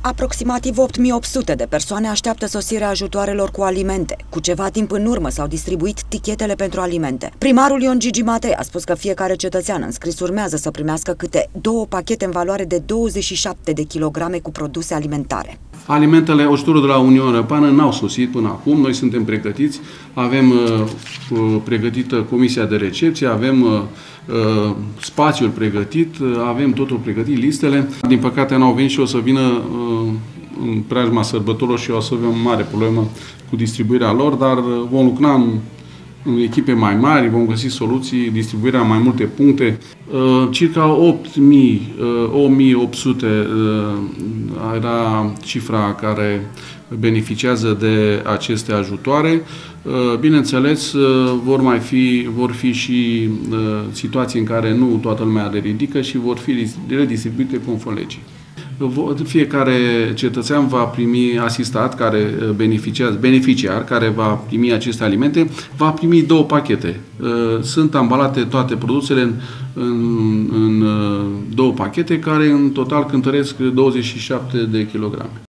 Aproximativ 8800 de persoane așteaptă sosirea ajutoarelor cu alimente. Cu ceva timp în urmă s-au distribuit tichetele pentru alimente. Primarul Ion Gigi Matei a spus că fiecare cetățean înscris urmează să primească câte 2 pachete în valoare de 27 de kilograme cu produse alimentare. Alimentele, ajutorul de la Uniunea Europeană n-au sosit până acum. Noi suntem pregătiți, avem pregătită comisia de recepție, avem spațiul pregătit, avem totul pregătit, listele. Din păcate n-au venit și o să vină în preajma sărbătorilor și o să avem o mare problemă cu distribuirea lor, dar vom lucra în echipe mai mari, vom găsi soluții, distribuirea în mai multe puncte. Circa 8800 era cifra care beneficiază de aceste ajutoare. Bineînțeles, vor fi și situații în care nu toată lumea le ridică și vor fi redistribuite conform legii. Fiecare cetățean va primi asistat, beneficiar, care va primi aceste alimente, va primi 2 pachete. Sunt ambalate toate produsele în 2 pachete, care în total cântăresc 27 de kilograme.